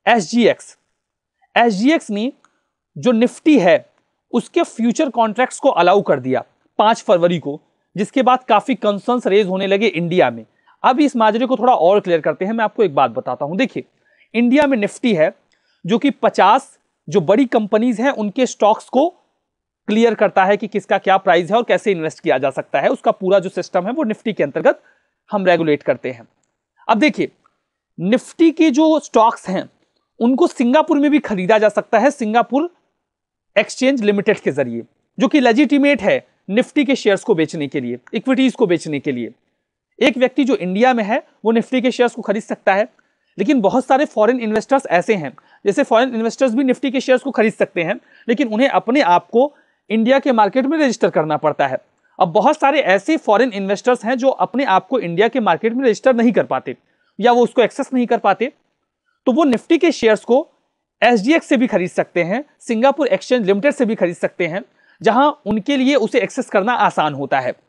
SGX ने जो निफ्टी है उसके फ्यूचर कॉन्ट्रैक्ट्स को अलाउ कर दिया 5 फरवरी को, जिसके बाद काफी कंसर्न्स रेज होने लगे इंडिया में। अब इस माजरे को थोड़ा और क्लियर करते हैं। मैं आपको एक बात बताता हूं, देखिए इंडिया में निफ्टी है जो कि 50 जो बड़ी कंपनीज हैं उनके स्टॉक्स को क्लियर करता है कि किसका क्या प्राइस है और कैसे इन्वेस्ट किया जा सकता है। उसका पूरा जो सिस्टम है वो निफ्टी के अंतर्गत हम रेगुलेट करते हैं। अब देखिए निफ्टी के जो स्टॉक्स हैं उनको सिंगापुर में भी खरीदा जा सकता है, सिंगापुर एक्सचेंज लिमिटेड के जरिए, जो कि लेजिटिमेट है निफ्टी के शेयर्स को बेचने के लिए, इक्विटीज को बेचने के लिए। एक व्यक्ति जो इंडिया में है वो निफ्टी के शेयर्स को खरीद सकता है, लेकिन बहुत सारे फॉरेन इन्वेस्टर्स ऐसे हैं, जैसे फॉरेन इन्वेस्टर्स भी निफ्टी के शेयर्स को खरीद सकते हैं, लेकिन उन्हें अपने आप को इंडिया के मार्केट में रजिस्टर करना पड़ता है। अब बहुत सारे ऐसे फॉरेन इन्वेस्टर्स हैं जो अपने आप को इंडिया के मार्केट में रजिस्टर नहीं कर पाते या वो उसको एक्सेस नहीं कर पाते, तो वो निफ्टी के शेयर्स को SGX से भी खरीद सकते हैं, सिंगापुर एक्सचेंज लिमिटेड से भी खरीद सकते हैं, जहां उनके लिए उसे एक्सेस करना आसान होता है।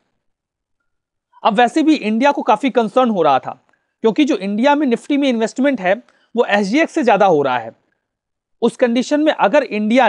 अब वैसे भी इंडिया को काफी कंसर्न हो रहा था, क्योंकि जो इंडिया में निफ्टी में इन्वेस्टमेंट है वो SGX से ज्यादा हो रहा है। उस कंडीशन में अगर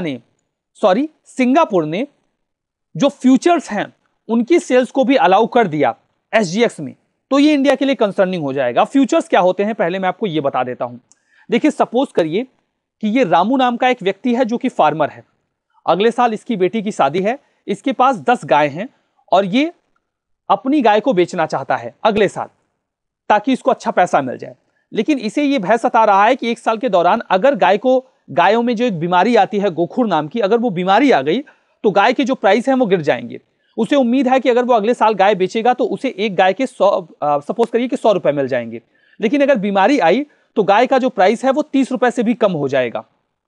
सिंगापुर ने जो फ्यूचर्स हैं उनकी सेल्स को भी अलाउ कर दिया SGX में, तो ये इंडिया के लिए कंसर्निंग हो जाएगा। फ्यूचर्स क्या होते हैं पहले मैं आपको ये बता देता हूं। देखिए सपोज करिए कि ये रामू नाम का एक व्यक्ति है जो कि फार्मर है, अगले साल इसकी बेटी की शादी है, इसके पास 10 गाय हैं और ये अपनी गाय को बेचना चाहता है अगले साल ताकि इसको अच्छा पैसा मिल जाए। लेकिन इसे ये भय सता रहा है कि 1 साल के दौरान अगर गायों में जो एक बीमारी आती है गोखुर नाम की, अगर वो बीमारी आ गई तो गाय के जो प्राइस हैं वो गिर जाएंगे। उसे उम्मीद है कि अगर वो अगले साल गाय बेचेगा तो उसे एक गाय के 100 रुपए मिल जाएंगे, लेकिन अगर बीमारी आई तो गाय का जो प्राइस है वो 30 रुपए से भी कम हो जाएगा।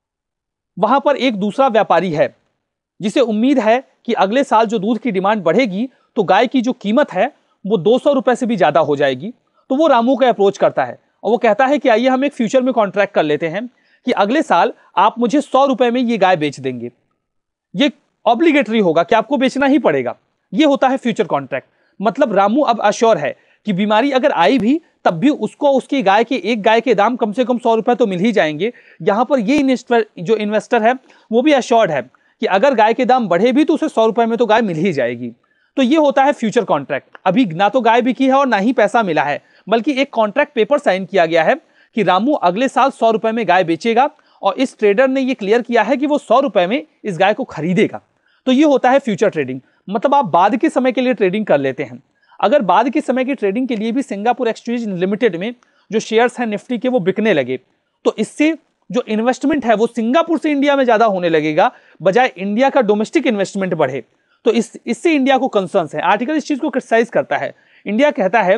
वहां पर एक दूसरा व्यापारी है जिसे उम्मीद है कि अगले साल जो दूध की डिमांड बढ़ेगी तो गाय की जो कीमत है वो 200 रुपए से भी ज्यादा हो जाएगी। तो वो रामू का अप्रोच करता है और वो कहता है कि आइए हम एक फ्यूचर में कॉन्ट्रैक्ट कर लेते हैं कि अगले साल आप मुझे 100 रुपए में ये गाय बेच देंगे। ये ऑब्लिगेटरी होगा कि आपको बेचना ही पड़ेगा। ये होता है फ्यूचर कॉन्ट्रैक्ट। मतलब रामू अब अश्योर है कि बीमारी अगर आई भी तब भी उसको उसकी एक गाय के दाम कम से कम 100 रुपए तो मिल ही जाएंगे। यहां पर ये जो इन्वेस्टर है वो भी अश्योर्ड है कि अगर गाय के दाम बढ़े भी तो उसे 100 रुपए में तो गाय मिल ही जाएगी। तो ये होता है फ्यूचर कॉन्ट्रैक्ट। अभी ना तो गाय बिकी है और ना ही पैसा मिला है, बल्कि एक कॉन्ट्रैक्ट पेपर साइन किया गया है कि रामू अगले साल 100 रुपए में गाय बेचेगा और इस ट्रेडर ने ये क्लियर किया है कि वो 100 रुपए में इस गाय को खरीदेगा। तो ये होता है फ्यूचर ट्रेडिंग। मतलब आप बाद के समय के लिए ट्रेडिंग कर लेते हैं। अगर बाद के समय की ट्रेडिंग के लिए भी सिंगापुर एक्सचेंज लिमिटेड में जो शेयर्स हैं निफ्टी के वो बिकने लगे तो इससे जो इन्वेस्टमेंट है वो सिंगापुर से इंडिया में ज्यादा होने लगेगा, बजाय इंडिया का डोमेस्टिक इन्वेस्टमेंट बढ़े। तो इससे इंडिया को कंसर्न्स है। आर्टिकल इस चीज को क्रिटिसाइज करता है। इंडिया कहता है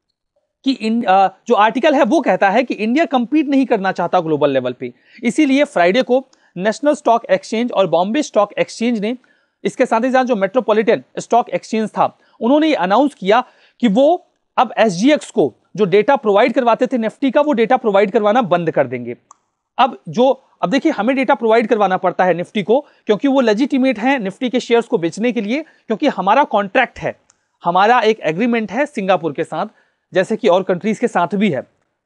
कि जो आर्टिकल है वो कहता है कि इंडिया कंपीट नहीं करना चाहता ग्लोबल लेवल पे, इसीलिए फ्राइडे को नेशनल स्टॉक एक्सचेंज और बॉम्बे स्टॉक एक्सचेंज ने इसके साथ ही साथ जो मेट्रोपॉलिटन स्टॉक एक्सचेंज था, उन्होंने ये अनाउंस किया कि वो अब एसजीएक्स को जो डेटा प्रोवाइड करवाते थे निफ्टी का, वो डेटा प्रोवाइड करवाना बंद कर देंगे। अब देखिए, हमें डेटा प्रोवाइड करवाना पड़ता है निफ्टी को, क्योंकि वो लेजिटिमेट है निफ्टी के शेयर्स को बेचने के लिए, क्योंकि हमारा कॉन्ट्रैक्ट है, हमारा एक एग्रीमेंट है सिंगापुर के साथ, जैसे कि और कंट्रीज के साथ भी है।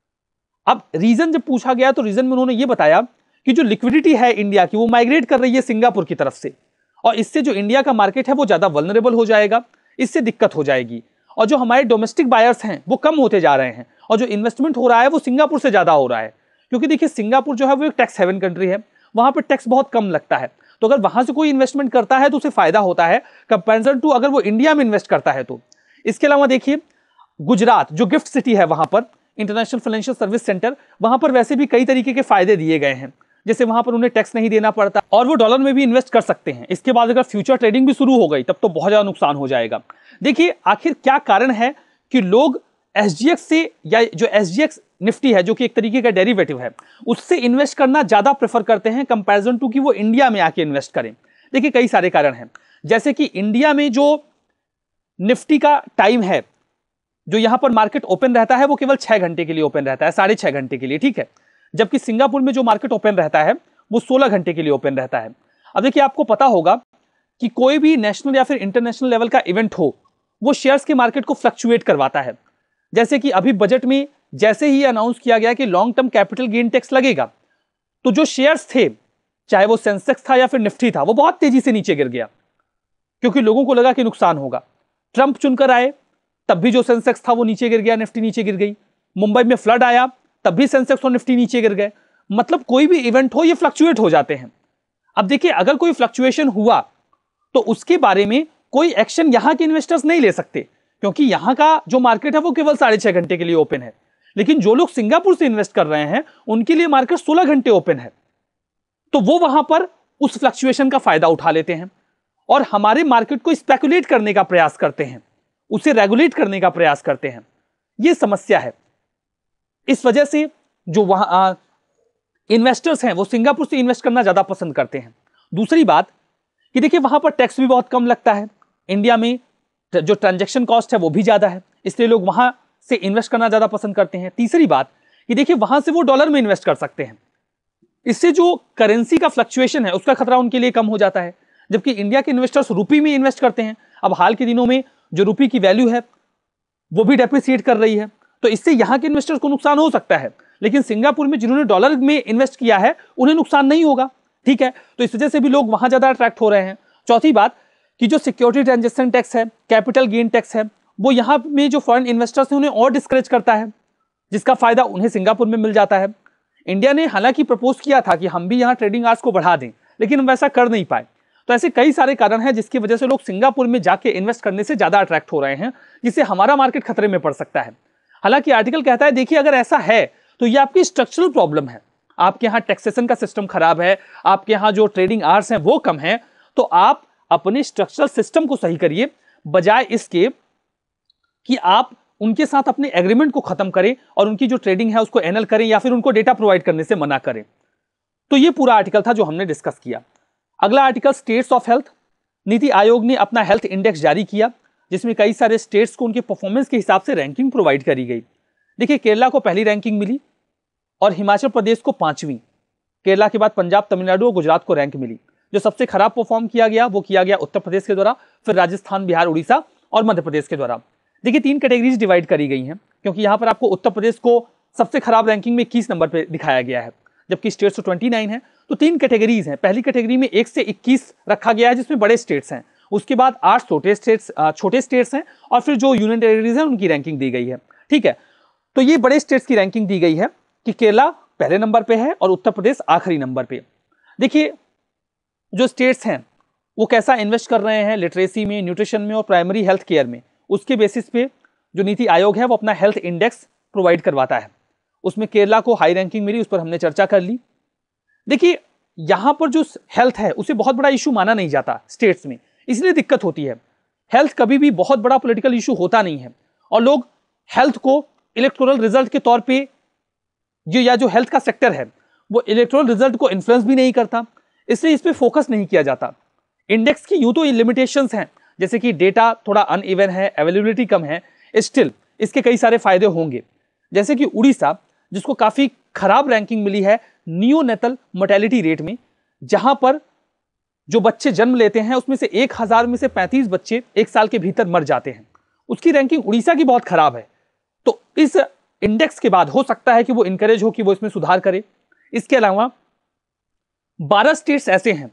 अब रीजन जब पूछा गया तो रीजन में उन्होंने ये बताया कि जो लिक्विडिटी है इंडिया की, वो माइग्रेट कर रही है सिंगापुर की तरफ से, और इससे जो इंडिया का मार्केट है वो ज्यादा वल्नरेबल हो जाएगा, इससे दिक्कत हो जाएगी, और जो हमारे डोमेस्टिक बायर्स हैं वो कम होते जा रहे हैं, और जो इन्वेस्टमेंट हो रहा है वो सिंगापुर से ज्यादा हो रहा है, क्योंकि देखिए सिंगापुर जो है वो एक टैक्स हेवन कंट्री है, वहां पर टैक्स बहुत कम लगता है। तो अगर वहां से कोई इन्वेस्टमेंट करता है तो उसे फायदा होता है कंपैरिजन टू अगर वो इंडिया में इन्वेस्ट करता है तो। इसके अलावा देखिए, गुजरात जो गिफ्ट सिटी है, वहां पर इंटरनेशनल फाइनेंशियल सर्विस सेंटर, वहां पर वैसे भी कई तरीके के फायदे दिए गए हैं, जैसे वहां पर उन्हें टैक्स नहीं देना पड़ता और वो डॉलर में भी इन्वेस्ट कर सकते हैं। इसके बाद अगर फ्यूचर ट्रेडिंग भी शुरू हो गई तब तो बहुत ज्यादा नुकसान हो जाएगा। देखिए आखिर क्या कारण है कि लोग एसजीएक्स से, या जो एसजीएक्स निफ्टी है जो कि एक तरीके का डेरिवेटिव है, उससे इन्वेस्ट करना ज्यादा प्रेफर करते हैं कंपैरिजन टू कि वो इंडिया में आके इन्वेस्ट करें। देखिए कई सारे कारण हैं, जैसे कि इंडिया में जो निफ्टी का टाइम है, जो यहां पर मार्केट ओपन रहता है वो केवल 6 घंटे के लिए ओपन रहता है, 6.5 घंटे के लिए, ठीक है, जबकि सिंगापुर में जो मार्केट ओपन रहता है वो 16 घंटे के लिए ओपन रहता है। अब देखिए आपको पता होगा कि कोई भी नेशनल या फिर इंटरनेशनल लेवल का इवेंट हो, वो शेयर्स के मार्केट को फ्लक्चुएट करवाता है। जैसे कि अभी बजट में जैसे ही अनाउंस किया गया कि long term capital gain tax लगेगा, तो जो शेयर्स थे, चाहे वो सेंसेक्स था या फिर निफ्टी था, वो बहुत तेजी से नीचे गिर गया, क्योंकि लोगों को लगा कि नुकसान होगा। ट्रंप चुनकर आए तब भी जो सेंसेक्स था वो नीचे गिर गया, निफ्टी नीचे गिर गई। मुंबई में फ्लड आया तब भी सेंसेक्स और निफ्टी नीचे गिर गए। मतलब कोई भी इवेंट हो, ये फ्लक्चुएट हो जाते हैं। अब देखिए अगर कोई फ्लक्चुएशन हुआ तो उसके बारे में कोई एक्शन यहां के इन्वेस्टर्स नहीं ले सकते, क्योंकि यहां का जो मार्केट है वो केवल 6.5 घंटे के लिए ओपन है। लेकिन जो लोग सिंगापुर से इन्वेस्ट कर रहे हैं उनके लिए मार्केट 16 घंटे ओपन है, तो वो वहां पर उस फ्लक्चुएशन का फायदा उठा लेते हैं और हमारे मार्केट को स्पेकुलेट करने का प्रयास करते हैं, उसे रेगुलेट करने का प्रयास करते हैं। यह समस्या है। इस वजह से जो वहां इन्वेस्टर्स हैं वो सिंगापुर से इन्वेस्ट करना ज्यादा पसंद करते हैं। दूसरी बात कि देखिए वहां पर टैक्स भी बहुत कम लगता है, इंडिया में जो ट्रांजैक्शन कॉस्ट है वो भी ज्यादा है, इसलिए लोग वहां से इन्वेस्ट करना ज्यादा पसंद करते हैं। तीसरी बात कि देखिए वहां से वो डॉलर में इन्वेस्ट कर सकते हैं, इससे जो करेंसी का फ्लक्चुएशन है उसका खतरा उनके लिए कम हो जाता है, जबकि इंडिया के इन्वेस्टर्स रुपी में इन्वेस्ट करते हैं। अब हाल के दिनों में जो रुपी की वैल्यू है वो भी डेप्रिसिएट कर रही है, तो इससे यहां के इन्वेस्टर्स को नुकसान हो सकता है, लेकिन सिंगापुर में जिन्होंने डॉलर में इन्वेस्ट किया है उन्हें नुकसान नहीं होगा, ठीक है। तो इस वजह से भी लोग वहां ज्यादा अट्रैक्ट हो रहे हैं। चौथी बात कि जो सिक्योरिटी ट्रांजैक्शन टैक्स है, कैपिटल गेन टैक्स है, वो यहां में जो फॉरेन इन्वेस्टर्स हैं उन्हें और डिस्करेज करता है, जिसका फायदा उन्हें सिंगापुर में मिल जाता है। इंडिया ने हालांकि प्रपोज किया था कि हम भी यहां ट्रेडिंग आवर्स को बढ़ा दें, लेकिन हम वैसा कर नहीं पाए। तो ऐसे कई सारे कारण हैं जिसकी वजह से लोग सिंगापुर में जाके इन्वेस्ट करने से ज्यादा अट्रैक्ट हो रहे हैं, जिससे हमारा मार्केट खतरे में पड़ सकता है। हालांकि आर्टिकल कहता है देखिए अगर ऐसा है तो ये आपकी स्ट्रक्चरल प्रॉब्लम है, आपके यहाँ टैक्सेशन का सिस्टम खराब है, आपके यहाँ जो ट्रेडिंग आवर्स हैं वो कम है, तो आप अपने स्ट्रक्चरल सिस्टम को सही करिए, बजाय इसके कि आप उनके साथ अपने एग्रीमेंट को खत्म करें और उनकी जो ट्रेडिंग है उसको एनल करें या फिर उनको डेटा प्रोवाइड करने से मना करें। तो ये पूरा आर्टिकल था जो हमने डिस्कस किया। अगला article states of health. NITI Aayog ने अपना हेल्थ इंडेक्स जारी किया, जिसमें कई सारे स्टेट्स को उनके परफॉर्मेंस के हिसाब से रैंकिंग प्रोवाइड करी गई। देखिए केरला को पहली रैंकिंग मिली और हिमाचल प्रदेश को 5वीं। केरला के बाद पंजाब, तमिलनाडु और गुजरात को रैंक मिली। जो सबसे खराब परफॉर्म किया गया वो किया गया उत्तर प्रदेश के द्वारा, फिर राजस्थान, बिहार, उड़ीसा और मध्य प्रदेश के द्वारा। देखिए 3 कैटेगरीज डिवाइड करी गई हैं, क्योंकि यहाँ पर आपको उत्तर प्रदेश को सबसे खराब रैंकिंग में 21 नंबर पर दिखाया गया है, जबकि स्टेट्स तो 29 है। तो 3 कैटेगरीज हैं। पहली कैटेगरी में 1 से 21 रखा गया है, जिसमें बड़े स्टेट्स हैं। उसके बाद 8 छोटे स्टेट्स हैं और फिर जो यूनियन टेरिटरीज हैं उनकी रैंकिंग दी गई है, ठीक है। तो ये बड़े स्टेट्स की रैंकिंग दी गई है कि केरला पहले नंबर पे है और उत्तर प्रदेश आखिरी नंबर पे। देखिए जो स्टेट्स हैं वो कैसा इन्वेस्ट कर रहे हैं लिटरेसी में, न्यूट्रिशन में और प्राइमरी हेल्थ केयर में, उसके बेसिस पे जो नीति आयोग है वो अपना हेल्थ इंडेक्स प्रोवाइड करवाता है। उसमें केरला को हाई रैंकिंग मिली, उस पर हमने चर्चा कर ली। देखिए यहां पर जो हेल्थ है उसे बहुत बड़ा इशू माना नहीं जाता स्टेट्स में, इसलिए दिक्कत होती है। हेल्थ कभी भी बहुत बड़ा पॉलिटिकल इशू होता नहीं है और लोग हेल्थ को इलेक्टोरल रिजल्ट के तौर पे जो हेल्थ का सेक्टर है वो इलेक्टोरल रिजल्ट को इन्फ्लुएंस भी नहीं करता, इसलिए इस पे फोकस नहीं किया जाता। इंडेक्स की यूं तो लिमिटेशंस हैं, जैसे कि डेटा थोड़ा अनइवन है, अवेलेबिलिटी कम है, स्टिल इसके कई सारे फायदे होंगे। जैसे कि उड़ीसा, जिसको काफी खराब रैंकिंग मिली है नियोनेटल मोर्टेलिटी रेट में, जहां पर जो बच्चे जन्म लेते हैं उसमें से 1000 में से 35 बच्चे 1 साल के भीतर मर जाते हैं, उसकी रैंकिंग उड़ीसा की बहुत खराब है। तो इस इंडेक्स के बाद हो सकता है कि वो इंकरेज हो कि वो इसमें सुधार करे। इसके अलावा 12 स्टेट्स ऐसे हैं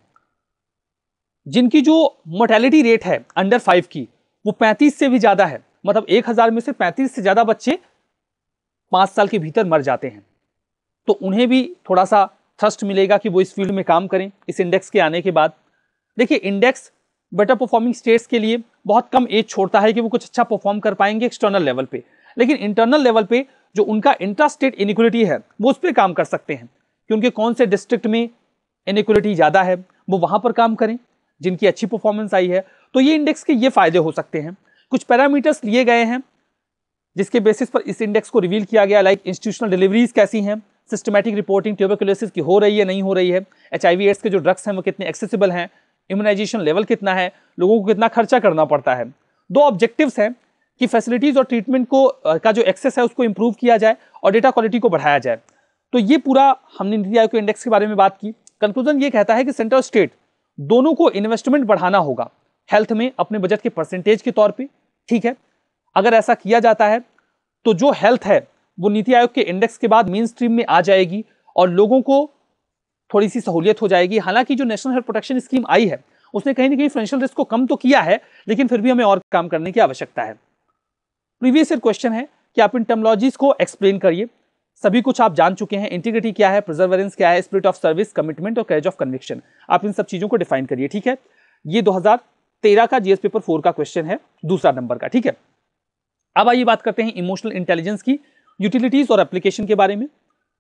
जिनकी जो मोर्टेलिटी रेट है अंडर 5 की वो 35 से भी ज्यादा है, मतलब 1000 में से 35 से ज्यादा बच्चे 5 साल के भीतर मर जाते हैं। तो उन्हें भी थोड़ा सा थ्रस्ट मिलेगा कि वो इस फील्ड में काम करें इस इंडेक्स के आने के बाद। देखिए, इंडेक्स बेटर परफॉर्मिंग स्टेट्स के लिए बहुत कम एज छोड़ता है कि वो कुछ अच्छा परफॉर्म कर पाएंगे एक्सटर्नल लेवल पे, लेकिन इंटरनल लेवल पे जो उनका इंट्रा स्टेट इनइक्वलिटी है वो उस पर काम कर सकते हैं कि उनके कौन से डिस्ट्रिक्ट में इनइक्वलिटी ज्यादा है, वो वहां पर काम करें जिनकी अच्छी परफॉर्मेंस आई है। तो ये इंडेक्स के ये फायदे हो सकते हैं। कुछ पैरामीटर्स लिए गए हैं जिसके बेसिस पर इस इंडेक्स को रिवील किया गया, लाइक इंस्टीट्यूशनल डिलीवरीज कैसी हैं, सिस्टमैटिक रिपोर्टिंग ट्यूबरकुलोसिस की हो रही है नहीं हो रही है, HIV एड्स के जो ड्रग्स हैं वो कितने एक्सेसिबल हैं, इम्यूनाइजेशन लेवल कितना है, लोगों को कितना खर्चा करना पड़ता है। 2 ऑब्जेक्टिव्स हैं कि फैसिलिटीज और ट्रीटमेंट को का जो एक्सेस है उसको इंप्रूव किया जाए और डेटा क्वालिटी को बढ़ाया जाए। तो ये पूरा हमने नीति आयोग के इंडेक्स के बारे में बात की। कंक्लूजन ये कहता है कि सेंटर और स्टेट दोनों को इन्वेस्टमेंट बढ़ाना होगा हेल्थ में अपने बजट के परसेंटेज के तौर पे, ठीक है। अगर ऐसा किया जाता है तो जो हेल्थ है वो नीति आयोग के इंडेक्स के बाद मेन स्ट्रीम में आ जाएगी और लोगों को थोड़ी सी सहूलियत हो जाएगी। हालांकि जो नेशनल हेल्थ प्रोटेक्शन स्कीम आई है उसने कहीं ना कहीं फाइनेंशियल रिस्क को कम तो किया है, लेकिन फिर भी हमें और काम करने की आवश्यकता है। प्रीवियस ईयर क्वेश्चन है कि आप इन टर्मिनोलॉजीज को एक्सप्लेन करिए। सभी कुछ आप जान चुके हैं, इंटीग्रिटी क्या है, प्रिजर्वेरेंस क्या है, स्पिरिट ऑफ सर्विस, कमिटमेंट और करेज ऑफ कन्विक्शन। आप इन सब चीजों को डिफाइन करिए, ठीक है। ये 2013 का जीएस पेपर 4 का क्वेश्चन है, दूसरा नंबर का, ठीक है। अब आइए बात करते हैं इमोशनल इंटेलिजेंस की यूटिलिटीज और एप्लीकेशन के बारे में।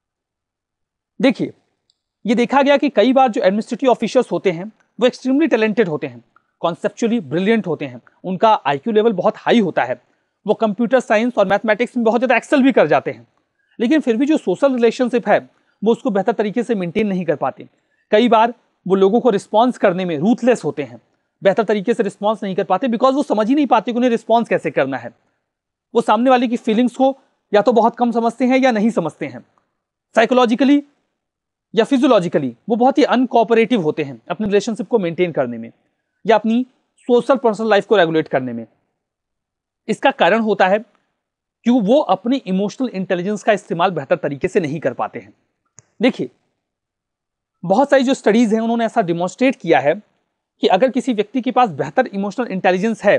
देखिए, ये देखा गया कि कई बार जो एडमिनिस्ट्रेटिव ऑफिसर्स होते हैं वो एक्सट्रीमली टैलेंटेड होते हैं, कॉन्सेप्चुअली ब्रिलियंट होते हैं, उनका आईक्यू लेवल बहुत हाई होता है, वो कंप्यूटर साइंस और मैथमेटिक्स में बहुत ज्यादा एक्सेल भी कर जाते हैं, लेकिन फिर भी जो सोशल रिलेशनशिप है वो उसको बेहतर तरीके से मेंटेन नहीं कर पाते। कई बार वो लोगों को रिस्पॉन्स करने में रूथलेस होते हैं, बेहतर तरीके से रिस्पॉन्स नहीं कर पाते, बिकॉज वो समझ ही नहीं पाते कि उन्हें रिस्पॉन्स कैसे करना है। वो सामने वाले की फीलिंग्स को या तो बहुत कम समझते हैं या नहीं समझते हैं। साइकोलॉजिकली या फिजियोलॉजिकली वो बहुत ही अनकोऑपरेटिव होते हैं अपने रिलेशनशिप को मेंटेन करने में या अपनी सोशल पर्सनल लाइफ को रेगुलेट करने में। इसका कारण होता है कि वो अपनी इमोशनल इंटेलिजेंस का इस्तेमाल बेहतर तरीके से नहीं कर पाते हैं। देखिए, बहुत सारी जो स्टडीज हैं उन्होंने ऐसा डिमॉन्स्ट्रेट किया है कि अगर किसी व्यक्ति के पास बेहतर इमोशनल इंटेलिजेंस है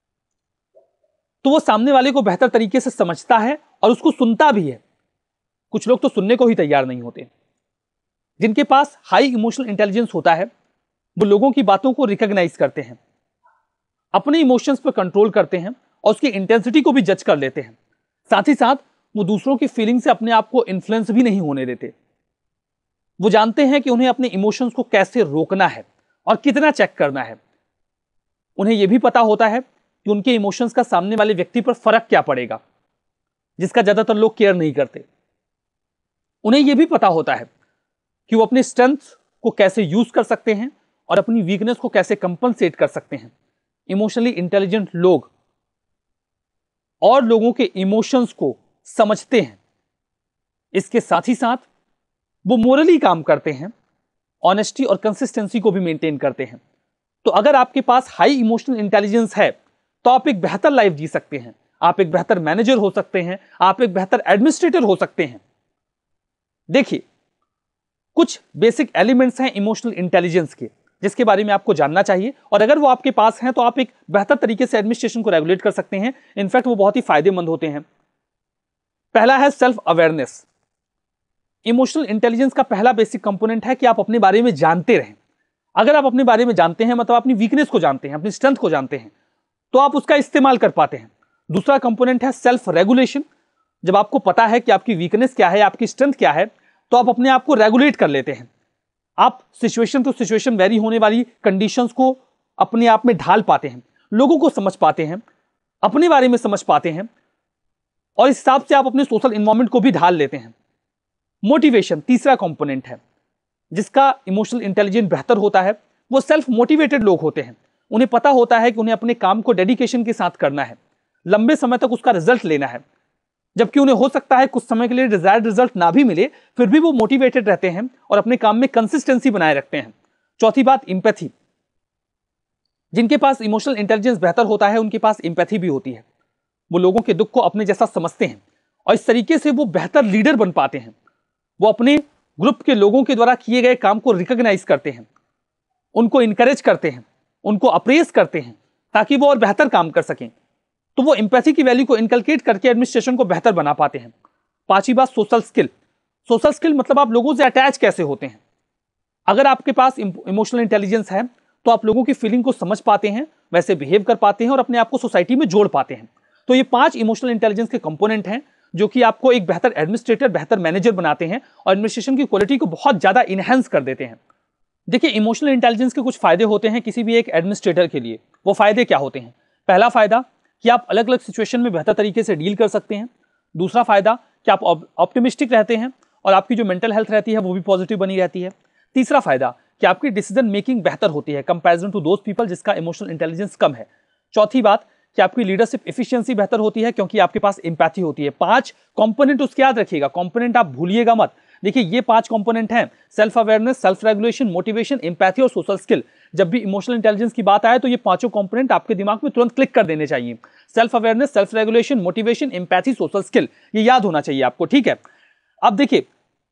तो वो सामने वाले को बेहतर तरीके से समझता है और उसको सुनता भी है। कुछ लोग तो सुनने को ही तैयार नहीं होते। जिनके पास हाई इमोशनल इंटेलिजेंस होता है वो लोगों की बातों को रिकॉग्नाइज करते हैं, अपने इमोशंस पर कंट्रोल करते हैं और उसकी इंटेंसिटी को भी जज कर लेते हैं। साथ ही साथ वो दूसरों की फीलिंग से अपने आप को इन्फ्लुएंस भी नहीं होने देते। वो जानते हैं कि उन्हें अपने इमोशंस को कैसे रोकना है और कितना चेक करना है। उन्हें यह भी पता होता है कि उनके इमोशंस का सामने वाले व्यक्ति पर फर्क क्या पड़ेगा, जिसका ज्यादातर लोग केयर नहीं करते। उन्हें यह भी पता होता है कि वो अपने स्ट्रेंथ को कैसे यूज कर सकते हैं और अपनी वीकनेस को कैसे कंपनसेट कर सकते हैं। इमोशनली इंटेलिजेंट लोग और लोगों के इमोशंस को समझते हैं। इसके साथ ही साथ वो मोरली काम करते हैं, ऑनेस्टी और कंसिस्टेंसी को भी मेंटेन करते हैं। तो अगर आपके पास हाई इमोशनल इंटेलिजेंस है तो आप एक बेहतर लाइफ जी सकते हैं, आप एक बेहतर मैनेजर हो सकते हैं, आप एक बेहतर एडमिनिस्ट्रेटर हो सकते हैं। देखिए, कुछ बेसिक एलिमेंट्स हैं इमोशनल इंटेलिजेंस के जिसके बारे में आपको जानना चाहिए, और अगर वो आपके पास हैं तो आप एक बेहतर तरीके से एडमिनिस्ट्रेशन को रेगुलेट कर सकते हैं। इनफैक्ट वो बहुत ही फायदेमंद होते हैं। पहला है सेल्फ अवेयरनेस। इमोशनल इंटेलिजेंस का पहला बेसिक कंपोनेंट है कि आप अपने बारे में जानते रहें। अगर आप अपने बारे में जानते हैं मतलब अपनी वीकनेस को जानते हैं, अपनी स्ट्रेंथ को जानते हैं, तो आप उसका इस्तेमाल कर पाते हैं। दूसरा कंपोनेंट है सेल्फ रेगुलेशन। जब आपको पता है कि आपकी वीकनेस क्या है, आपकी स्ट्रेंथ क्या है, तो आप अपने आप को रेगुलेट कर लेते हैं। आप सिचुएशन टू सिचुएशन वेरी होने वाली कंडीशंस को अपने आप में ढाल पाते हैं, लोगों को समझ पाते हैं, अपने बारे में समझ पाते हैं, और इस हिसाब से आप अपने सोशल एनवायरनमेंट को भी ढाल लेते हैं। मोटिवेशन तीसरा कंपोनेंट है जिसका इमोशनल इंटेलिजेंस बेहतर होता है। वो सेल्फ मोटिवेटेड लोग होते हैं। उन्हें पता होता है कि उन्हें अपने काम को डेडिकेशन के साथ करना है, लंबे समय तक उसका रिजल्ट लेना है। जबकि उन्हें हो सकता है कुछ समय के लिए डिजायर्ड रिजल्ट ना भी मिले, फिर भी वो मोटिवेटेड रहते हैं और अपने काम में कंसिस्टेंसी बनाए रखते हैं। चौथी बात, इंपैथी। जिनके पास इमोशनल इंटेलिजेंस बेहतर होता है, उनके पास इंपैथी भी होती है। वो लोगों के दुख को अपने जैसा समझते हैं और इस तरीके से वो बेहतर लीडर बन पाते हैं। वो अपने ग्रुप के लोगों के द्वारा किए गए काम को रिकॉग्नाइज करते हैं, उनको इंकरेज करते हैं, उनको अप्रेज करते हैं ताकि वो और बेहतर काम कर सकें। तो वो एम्पैथी की वैल्यू को इनकलकेट करके एडमिनिस्ट्रेशन को बेहतर बना पाते हैं। पांचवी बात, सोशल स्किल। सोशल स्किल मतलब आप लोगों से अटैच कैसे होते हैं। अगर आपके पास इमोशनल इंटेलिजेंस है तो आप लोगों की फीलिंग को समझ पाते हैं, वैसे बिहेव कर पाते हैं और अपने आप को सोसाइटी में जोड़ पाते हैं। तो ये 5 इमोशनल इंटेलिजेंस के कंपोनेंट हैं जो कि आपको एक बेहतर एडमिनिस्ट्रेटर, बेहतर मैनेजर बनाते हैं और एडमिनिस्ट्रेशन की क्वालिटी को बहुत ज्यादा इनहेंस कर देते हैं। देखिए, इमोशनल इंटेलिजेंस के कुछ फायदे होते हैं किसी भी एक एडमिनिस्ट्रेटर के लिए। वो फायदे क्या होते हैं? पहला फायदा कि आप अलग अलग सिचुएशन में बेहतर तरीके से डील कर सकते हैं। दूसरा फायदा कि आप ऑप्टिमिस्टिक रहते हैं और आपकी जो मेंटल हेल्थ रहती है वो भी पॉजिटिव बनी रहती है। तीसरा फायदा कि आपकी डिसीजन मेकिंग बेहतर होती है कंपैरिजन टू दोज पीपल जिसका इमोशनल इंटेलिजेंस कम है। चौथी बात कि आपकी लीडरशिप एफिशिएंसी बेहतर होती है क्योंकि आपके पास एम्पैथी होती है। 5 कंपोनेंट उसके याद रखिएगा, कंपोनेंट आप भूलिएगा मत। देखिए, ये 5 कंपोनेंट हैं, self awareness, self regulation, motivation, empathy और सोशल स्किल। जब भी इमोशनल इंटेलिजेंस की बात आए तो ये पांचों कंपोनेंट आपके दिमाग में तुरंत क्लिक कर देने चाहिए। Self awareness, self regulation, motivation, empathy, social skill, ये याद होना चाहिए आपको, ठीक है। अब देखिए,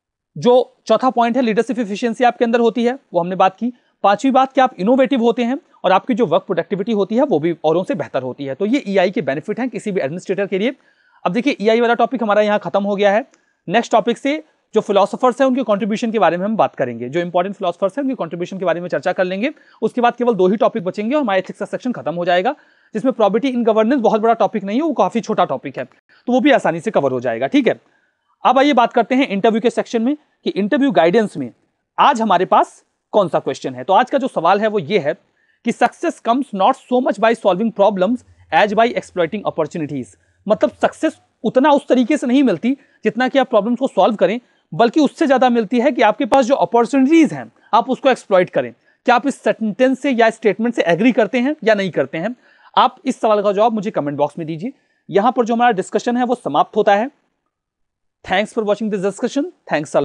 जो चौथा पॉइंट है लीडरशिप एफिशिएंसी आपके अंदर होती है, वो हमने बात की। पांचवी बात कि आप इनोवेटिव होते हैं और आपकी जो वर्क प्रोडक्टिविटी होती है वो भी औरों से बेहतर होती है। तो ये ईआई के बेनिफिट हैं किसी भी एडमिनिस्ट्रेटर के लिए। अब देखिए, ईआई वाला टॉपिक हमारा यहाँ खत्म हो गया है। नेक्स्ट टॉपिक से जो फिलोसोफर्स हैं उनके कंट्रीब्यूशन के बारे में हम बात करेंगे, जो इंपॉर्टेंट फिलोसोफर्स हैं उनके कंट्रीब्यूशन के बारे में चर्चा कर लेंगे। उसके बाद केवल 2 ही टॉपिक बचेंगे और हमारा एथिक्स का सेक्शन खत्म हो जाएगा, जिसमें प्रॉपर्टी इन गवर्नेंस बहुत बड़ा टॉपिक नहीं है, वो काफी छोटा टॉपिक है, तो वो भी आसानी से कवर हो जाएगा, ठीक है। अब आइए बात करते हैं इंटरव्यू के सेक्शन में कि इंटरव्यू गाइडेंस में आज हमारे पास कौन सा क्वेश्चन है। तो आज का जो सवाल है वो ये है कि success comes not so much by solving problems as by exploiting opportunities. मतलब सक्सेस उतना उस तरीके से नहीं मिलती जितना कि आप प्रॉब्लम्स को सॉल्व करें, बल्कि उससे ज्यादा मिलती है कि आपके पास जो अपॉर्चुनिटीज हैं आप उसको एक्सप्लॉइट करें। क्या आप इस सेंटेंस से या स्टेटमेंट से एग्री करते हैं या नहीं करते हैं? आप इस सवाल का जवाब मुझे कमेंट बॉक्स में दीजिए। यहां पर जो हमारा डिस्कशन है वो समाप्त होता है। Thanks for watching this discussion. Thanks.